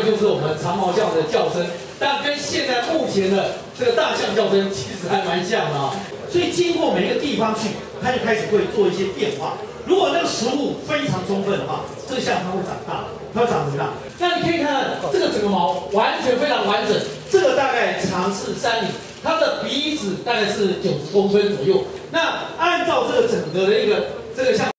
就是我们长毛象的叫声，但跟现在目前的这个大象叫声其实还蛮像的啊。所以经过每一个地方去，它就开始会做一些变化。如果那个食物非常充分的话，这个象它会长大，它会长很大。那你可以看到这个整个毛完全非常完整，这个大概长是3厘，它的鼻子大概是90公分左右。那按照这个整个的一个这个像。